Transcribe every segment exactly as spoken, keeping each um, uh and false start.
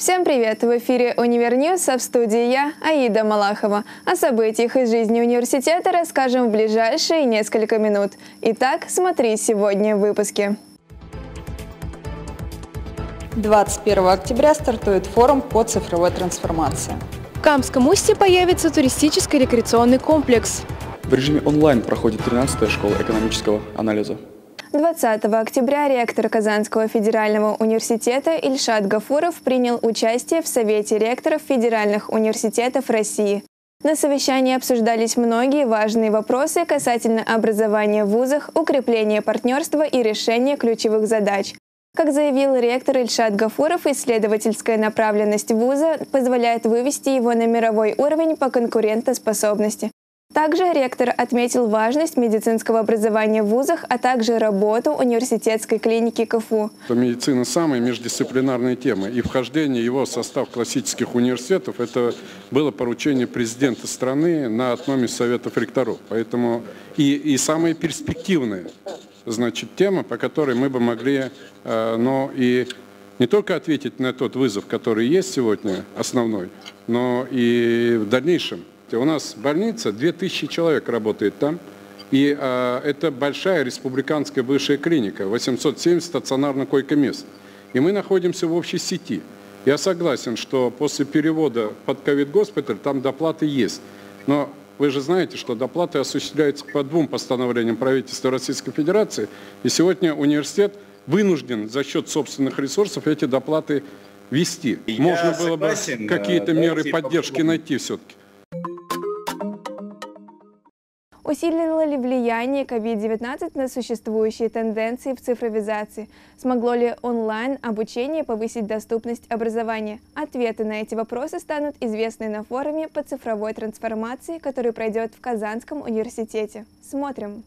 Всем привет! В эфире «Универньюз», а в студии я, Аида Малахова. О событиях из жизни университета расскажем в ближайшие несколько минут. Итак, смотри сегодня в выпуске. двадцать первого октября стартует форум по цифровой трансформации. В Камском устье появится туристический рекреационный комплекс. В режиме онлайн проходит тринадцатая школа экономического анализа. двадцатого октября ректор Казанского федерального университета Ильшат Гафуров принял участие в Совете ректоров федеральных университетов России. На совещании обсуждались многие важные вопросы касательно образования в вузах, укрепления партнерства и решения ключевых задач. Как заявил ректор Ильшат Гафуров, исследовательская направленность вуза позволяет вывести его на мировой уровень по конкурентоспособности. Также ректор отметил важность медицинского образования в вузах, а также работу университетской клиники КФУ. Медицина – самая междисциплинарная тема, и вхождение его в состав классических университетов – это было поручение президента страны на одном из советов ректоров. Поэтому и, и самая перспективная, значит, тема, по которой мы бы могли, э, но и не только ответить на тот вызов, который есть сегодня, основной, но и в дальнейшем. У нас больница, две тысячи человек работает там, и э, это большая республиканская высшая клиника, восемьсот семьдесят стационарных койко-мест. И мы находимся в общей сети. Я согласен, что после перевода под ковид-госпиталь там доплаты есть. Но вы же знаете, что доплаты осуществляются по двум постановлениям правительства Российской Федерации, и сегодня университет вынужден за счет собственных ресурсов эти доплаты вести. Я Можно было согласен, бы какие-то меры поддержки найти все-таки. Усилило ли влияние ковид девятнадцать на существующие тенденции в цифровизации? Смогло ли онлайн-обучение повысить доступность образования? Ответы на эти вопросы станут известны на форуме по цифровой трансформации, который пройдет в Казанском университете. Смотрим.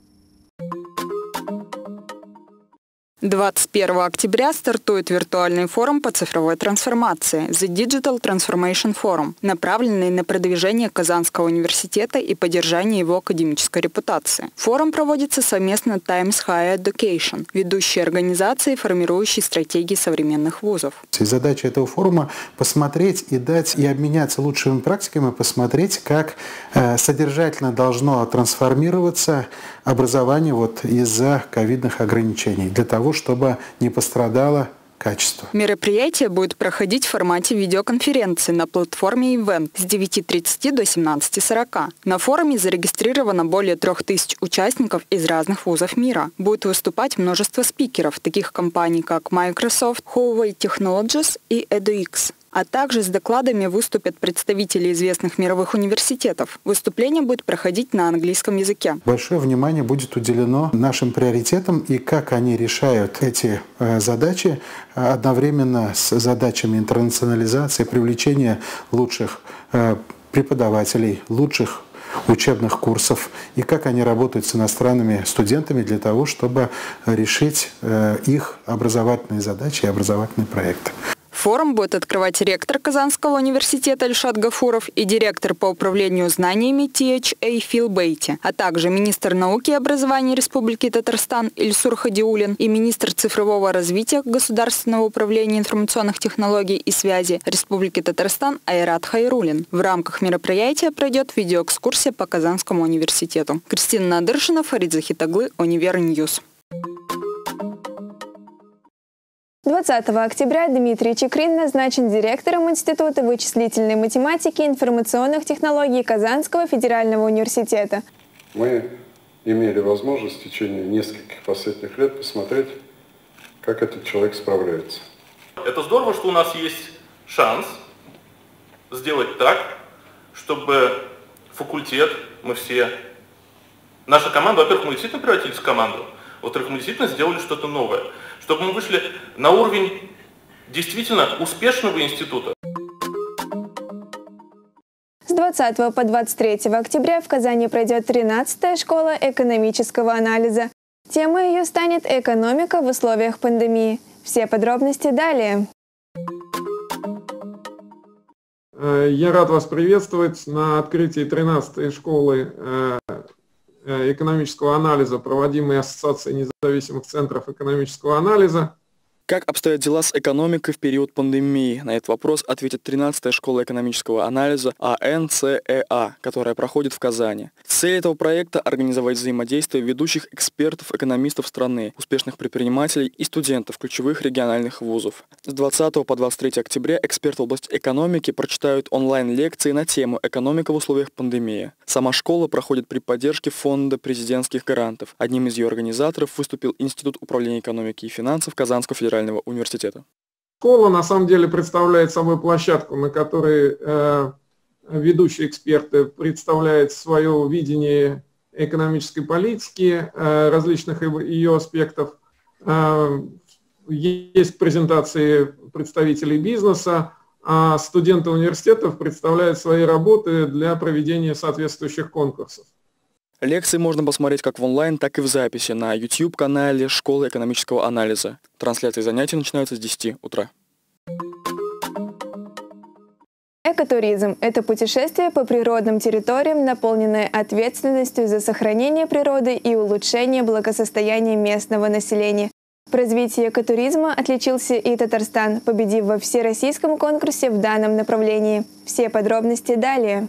двадцать первого октября стартует виртуальный форум по цифровой трансформации The Digital Transformation Forum, направленный на продвижение Казанского университета и поддержание его академической репутации. Форум проводится совместно Times Higher Education, ведущей организацией, формирующей стратегии современных вузов. И задача этого форума – посмотреть и дать, и обменяться лучшими практиками, посмотреть, как э, содержательно должно трансформироваться образование вот из-за ковидных ограничений, для того, чтобы не пострадало качество. Мероприятие будет проходить в формате видеоконференции на платформе Event с девяти тридцати до семнадцати сорока. На форуме зарегистрировано более трех тысяч участников из разных вузов мира. Будет выступать множество спикеров, таких компаний, как Microsoft, Huawei Technologies и EduX. А также с докладами выступят представители известных мировых университетов. Выступление будет проходить на английском языке. Большое внимание будет уделено нашим приоритетам и как они решают эти э, задачи э, одновременно с задачами интернационализации, привлечения лучших э, преподавателей, лучших учебных курсов и как они работают с иностранными студентами для того, чтобы решить э, их образовательные задачи и образовательные проекты. Форум будет открывать ректор Казанского университета Ильшат Гафуров и директор по управлению знаниями Ти Эйч Эй Фил Бейти, а также министр науки и образования Республики Татарстан Ильсур Хадиулин и министр цифрового развития Государственного управления информационных технологий и связи Республики Татарстан Айрат Хайрулин. В рамках мероприятия пройдет видеоэкскурсия по Казанскому университету. Кристина Надыршина, Фарид Захитаглы, Универньюз. двадцатого октября Дмитрий Чекрин назначен директором Института вычислительной математики и информационных технологий Казанского федерального университета. Мы имели возможность в течение нескольких последних лет посмотреть, как этот человек справляется. Это здорово, что у нас есть шанс сделать так, чтобы факультет, мы все, наша команда, во-первых, мы действительно превратились в команду, во-вторых, мы действительно сделали что-то новое. Чтобы мы вышли на уровень действительно успешного института. С двадцатого по двадцать третье октября в Казани пройдет тринадцатая школа экономического анализа. Тема ее станет «Экономика в условиях пандемии». Все подробности далее. Я рад вас приветствовать на открытии тринадцатой школы экономического анализа, проводимой Ассоциацией независимых центров экономического анализа. Как обстоят дела с экономикой в период пандемии? На этот вопрос ответит тринадцатая школа экономического анализа А Н С Э А, которая проходит в Казани. Цель этого проекта – организовать взаимодействие ведущих экспертов, экономистов страны, успешных предпринимателей и студентов ключевых региональных вузов. С двадцатого по двадцать третье октября эксперты в области экономики прочитают онлайн-лекции на тему «Экономика в условиях пандемии». Сама школа проходит при поддержке Фонда президентских грантов. Одним из ее организаторов выступил Институт управления экономики и финансов Казанского федерального университета. Школа на самом деле представляет собой площадку, на которой э, ведущие эксперты представляют свое видение экономической политики, э, различных ее аспектов. Э, есть презентации представителей бизнеса, а студенты университетов представляют свои работы для проведения соответствующих конкурсов. Лекции можно посмотреть как в онлайн, так и в записи на YouTube-канале Школы экономического анализа. Трансляции занятий начинаются с десяти утра. Экотуризм – это путешествие по природным территориям, наполненное ответственностью за сохранение природы и улучшение благосостояния местного населения. В развитии экотуризма отличился и Татарстан, победив во всероссийском конкурсе в данном направлении. Все подробности далее.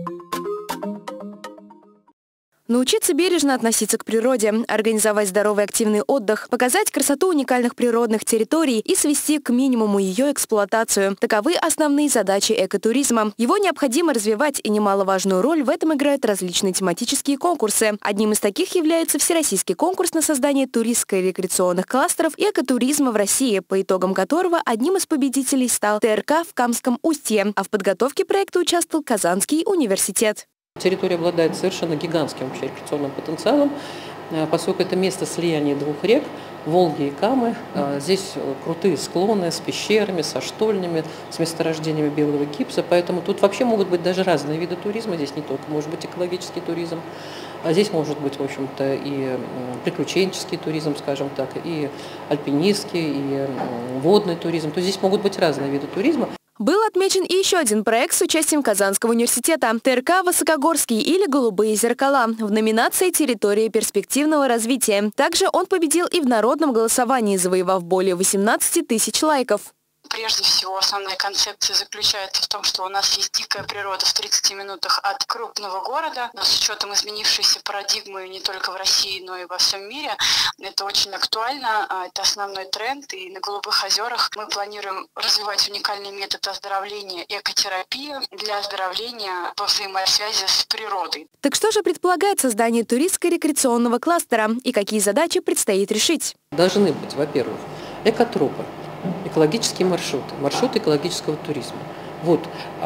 Научиться бережно относиться к природе, организовать здоровый активный отдых, показать красоту уникальных природных территорий и свести к минимуму ее эксплуатацию. Таковы основные задачи экотуризма. Его необходимо развивать, и немаловажную роль в этом играют различные тематические конкурсы. Одним из таких является Всероссийский конкурс на создание туристско-рекреационных кластеров и экотуризма в России, по итогам которого одним из победителей стал Т Р К в Камском Устье, а в подготовке проекта участвовал Казанский университет. Территория обладает совершенно гигантским вообще рекреационным потенциалом, поскольку это место слияния двух рек, Волги и Камы. Здесь крутые склоны с пещерами, со штольнями, с месторождениями белого гипса, поэтому тут вообще могут быть даже разные виды туризма. Здесь не только может быть экологический туризм, а здесь может быть, в общем-то, и приключенческий туризм, скажем так, и альпинистский, и водный туризм. То есть здесь могут быть разные виды туризма. Был отмечен и еще один проект с участием Казанского университета – Т Р К «Высокогорский» или «Голубые зеркала» в номинации «Территория перспективного развития». Также он победил и в народном голосовании, завоевав более восемнадцати тысяч лайков. Прежде всего, основная концепция заключается в том, что у нас есть дикая природа в тридцати минутах от крупного города. Но с учетом изменившейся парадигмы не только в России, но и во всем мире, это очень актуально, это основной тренд. И на Голубых озерах мы планируем развивать уникальный метод оздоровления экотерапии для оздоровления по взаимосвязи с природой. Так что же предполагает создание туристско-рекреационного кластера и какие задачи предстоит решить? Должны быть, во-первых, экотропы. Экологические маршруты, маршруты экологического туризма. Вот.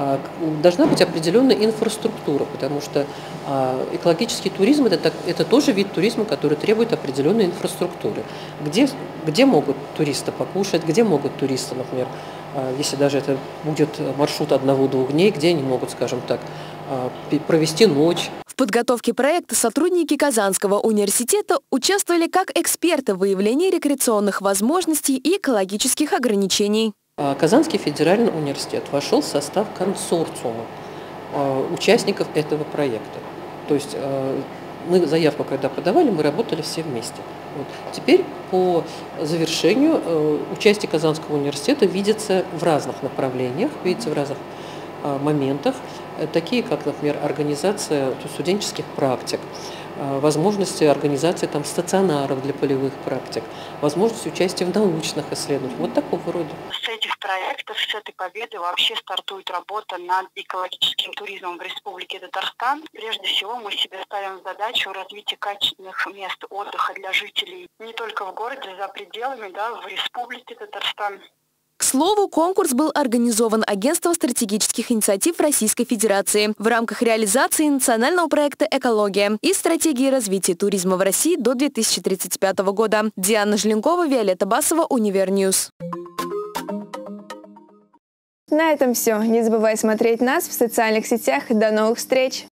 Должна быть определенная инфраструктура, потому что экологический туризм – это, это тоже вид туризма, который требует определенной инфраструктуры. Где, где могут туристы покушать, где могут туристы, например, если даже это будет маршрут одного-двух дней, где они могут, скажем так, провести ночь. В подготовке проекта сотрудники Казанского университета участвовали как эксперты в выявлении рекреационных возможностей и экологических ограничений. Казанский федеральный университет вошел в состав консорциума участников этого проекта. То есть мы заявку, когда подавали, мы работали все вместе. Вот. Теперь по завершению участие Казанского университета видится в разных направлениях, видится в разных моментах, такие как, например, организация студенческих практик, возможности организации там, стационаров для полевых практик, возможность участия в научных исследованиях, вот такого рода. С этих проектов, с этой победы вообще стартует работа над экологическим туризмом в Республике Татарстан. Прежде всего мы себе ставим задачу развития качественных мест отдыха для жителей не только в городе, за пределами, да, в Республике Татарстан. К слову, конкурс был организован Агентством стратегических инициатив Российской Федерации в рамках реализации национального проекта «Экология» и стратегии развития туризма в России до две тысячи тридцать пятого года. Диана Желенкова, Виолетта Басова, Универньюз. На этом все. Не забывай смотреть нас в социальных сетях. До новых встреч!